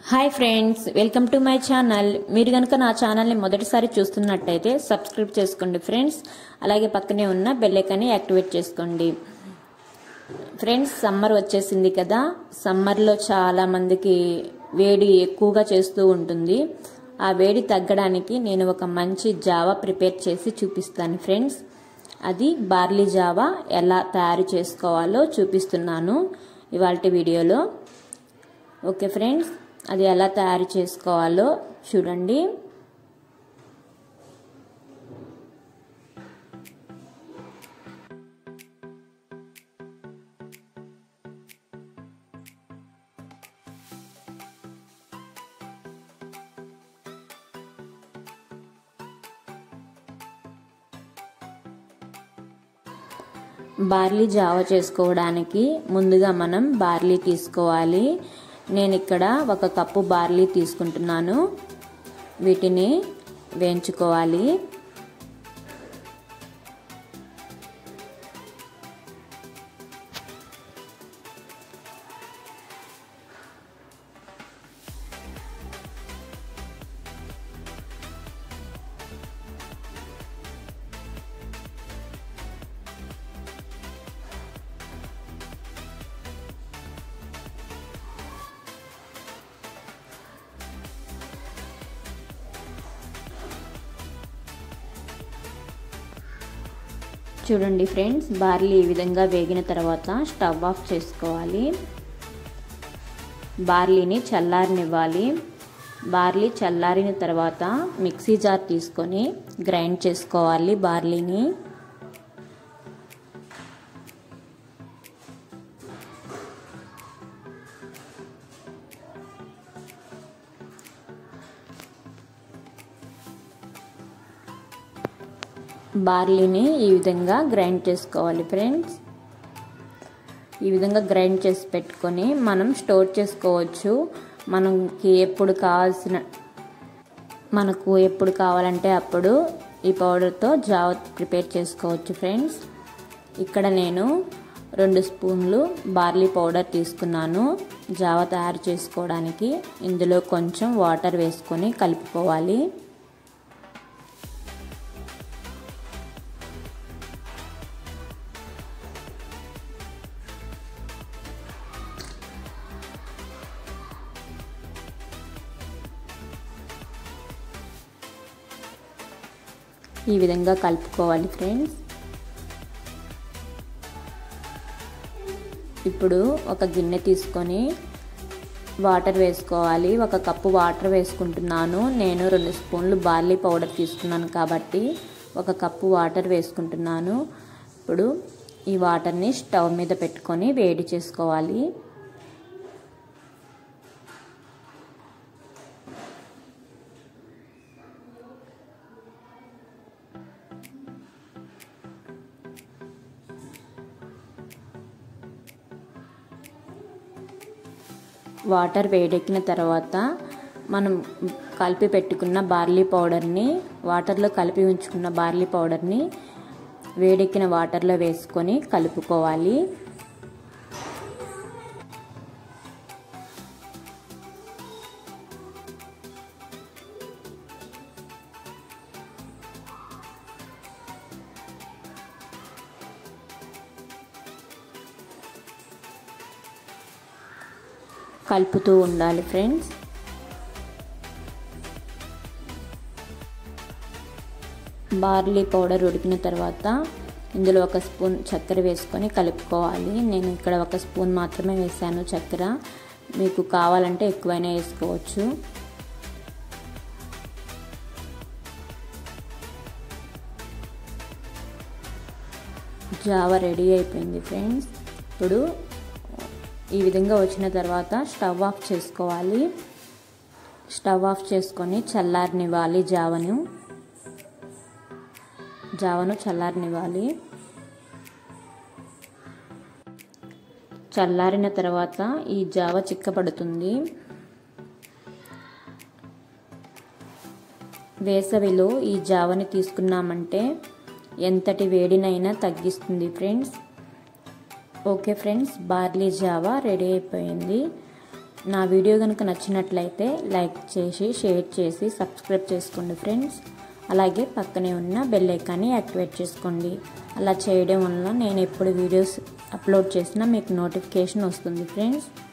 Hi friends, welcome to my channel. మీరు కనుక నా ఛానల్ని మొదటిసారి చూస్తున్నట్టయితే సబ్స్క్రైబ్ చేసుకోండి ఫ్రెండ్స్. అలాగే పక్కనే ఉన్న బెల్ ఐకాన్ని యాక్టివేట్ చేసుకోండి. ఫ్రెండ్స్, సమ్మర్ వచ్చేసింది కదా. సమ్మర్లో చాలా మందికి వేడి ఎక్కువగా చేస్తూ ఉంటుంది. ఆ వేడి తగ్గడానికి నేను ఒక మంచి జావా ప్రిపేర్ చేసి చూపిస్తాను ఫ్రెండ్స్. అది బార్లీ జావా ఎలా తయారు చేసుకోవాలో చూపిస్తున్నాను ఇవాల్టి వీడియోలో. ఓకే ఫ్రెండ్స్, అది ఎలా తయారు చేసుకోవాలో చూడండి. బార్లీ జావా చేసుకోవడానికి ముందుగా మనం బార్లీ తీసుకోవాలి. నేను ఇక్కడ 1 కప్పు బార్లీ తీసుకుంటున్నాను. వీటిని వేయించుకోవాలి. చూడండి ఫ్రెండ్స్, బార్లీ ఈ విధంగా వేగిన తర్వాత స్టవ్ ఆఫ్ చేసుకోవాలి. బార్లీని చల్లారనివ్వాలి. బార్లీ చల్లారిన తర్వాత మిక్సీ జార్ తీసుకొని గ్రైండ్ చేసుకోవాలి బార్లీని. బార్లీని ఈ విధంగా గ్రైండ్ చేసుకోవాలి ఫ్రెండ్స్. ఈ విధంగా గ్రైండ్ చేసి పెట్టుకొని మనం స్టోర్ చేసుకోవచ్చు. మనకు ఎప్పుడు కావాలంటే అప్పుడు ఈ పౌడర్తో జావా ప్రిపేర్ చేసుకోవచ్చు ఫ్రెండ్స్. ఇక్కడ నేను 2 స్పూన్లు బార్లీ పౌడర్ తీసుకున్నాను జావా తయారు చేసుకోవడానికి. ఇందులో కొంచెం వాటర్ వేసుకొని కలుపుకోవాలి. ఈ విధంగా కలుపుకోవాలి ఫ్రెండ్స్. ఇప్పుడు ఒక గిన్నె తీసుకొని వాటర్ వేసుకోవాలి. 1 కప్పు వాటర్ వేసుకుంటున్నాను. నేను 2 స్పూన్లు బార్లీ పౌడర్ తీసుకున్నాను కాబట్టి 1 కప్పు వాటర్ వేసుకుంటున్నాను. ఇప్పుడు ఈ వాటర్ని స్టవ్ మీద పెట్టుకొని వేడి చేసుకోవాలి. వాటర్ వేడెక్కిన తర్వాత మనం కలిపి పెట్టుకున్న బార్లీ పౌడర్ని, వాటర్లో కలిపి ఉంచుకున్న బార్లీ పౌడర్ని వేడెక్కిన వాటర్లో వేసుకొని కలుపుకోవాలి. కలుపుతూ ఉండాలి ఫ్రెండ్స్. బార్లీ పౌడర్ ఉడికిన తర్వాత ఇందులో 1 స్పూన్ చక్కెర వేసుకొని కలుపుకోవాలి. నేను ఇక్కడ 1 స్పూన్ మాత్రమే వేసాను చక్కెర. మీకు కావాలంటే ఎక్కువైనా వేసుకోవచ్చు. జావా రెడీ అయిపోయింది ఫ్రెండ్స్. ఇప్పుడు ఈ విధంగా వచ్చిన తర్వాత స్టవ్ ఆఫ్ చేసుకోవాలి. స్టవ్ ఆఫ్ చేసుకొని చల్లారనివ్వాలి. జావను చల్లారనివ్వాలి. చల్లారిన తర్వాత ఈ జావ చిక్కబడుతుంది. వేసవిలో ఈ జావని తీసుకున్నామంటే ఎంతటి వేడినైనా తగ్గిస్తుంది ఫ్రెండ్స్. ఓకే ఫ్రెండ్స్, బార్లీ జావా రెడీ అయిపోయింది. నా వీడియో కనుక నచ్చినట్లయితే లైక్ చేసి షేర్ చేసి సబ్స్క్రైబ్ చేసుకోండి ఫ్రెండ్స్. అలాగే పక్కనే ఉన్న బెల్ ఐకాన్ని యాక్టివేట్ చేసుకోండి. అలా చేయడం వల్ల నేను ఎప్పుడు వీడియోస్ అప్లోడ్ చేసినా మీకు నోటిఫికేషన్ వస్తుంది ఫ్రెండ్స్.